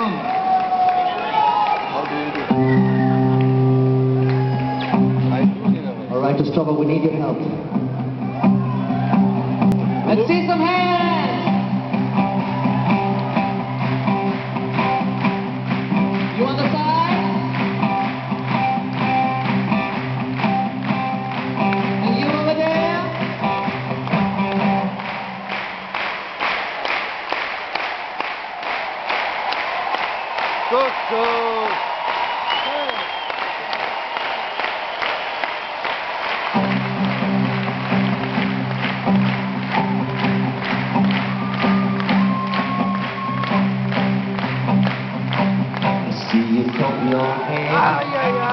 song. All right, to struggle, we need your help. Let's see some hands. You on the side? And you over there? Go. See you from your hand.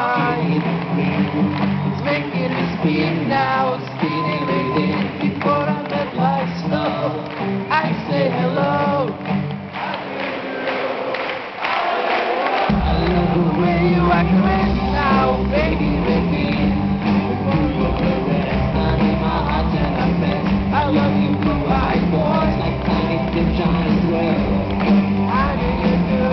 It's making me spin now. It's spinning within. Before I let lights slow, I say hello. I love the way you act right now, baby, baby. Before you go rest, I'm in my heart and I bet I love you, blue eyed boy. Like tiny fish on a swirl. How do you do?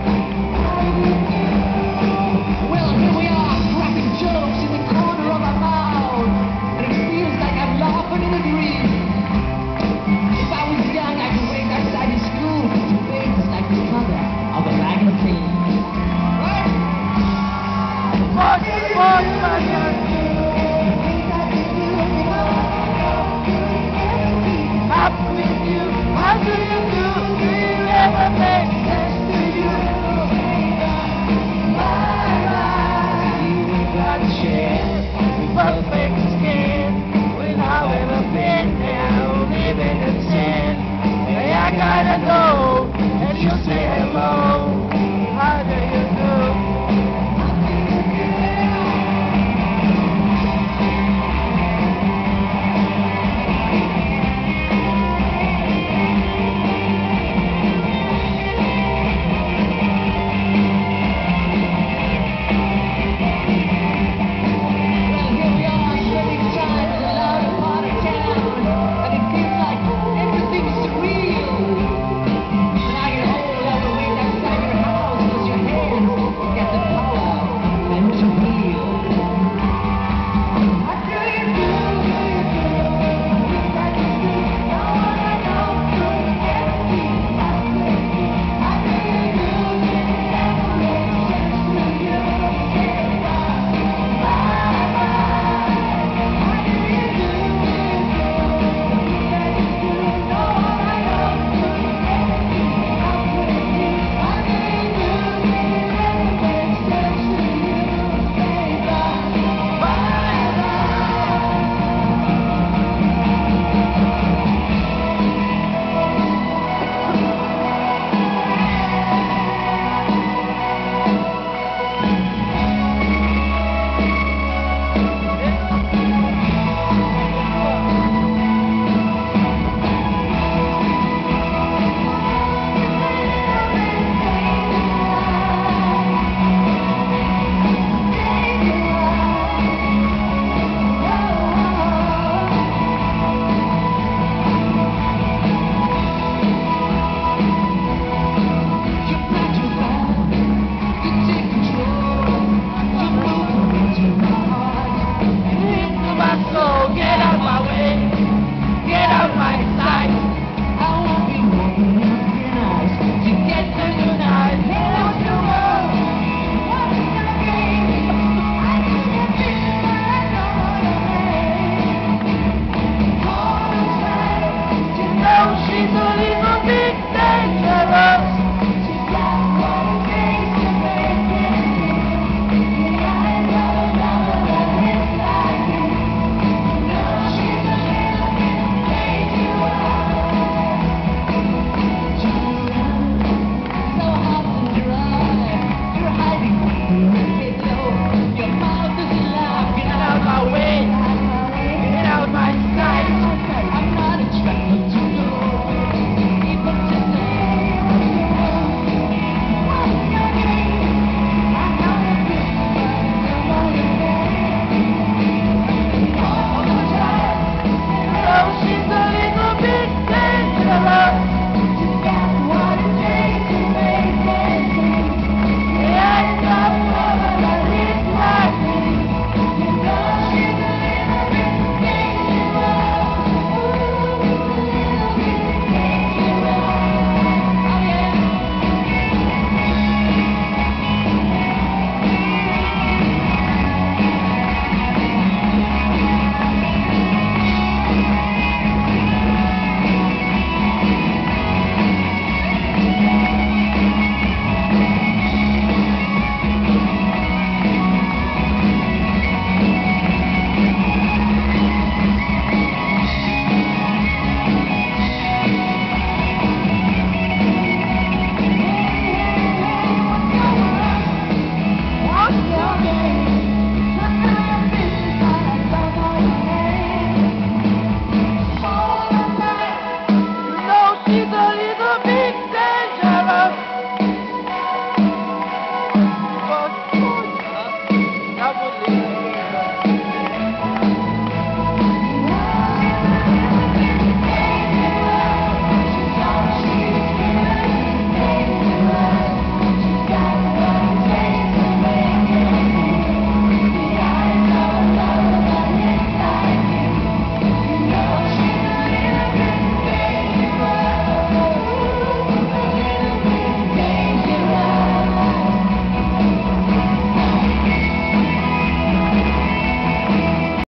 Well, here we are, cracking jokes in the corner of our mouth, and it feels like I'm laughing in a dream. If I was young, I could wait outside your school to things like this mother.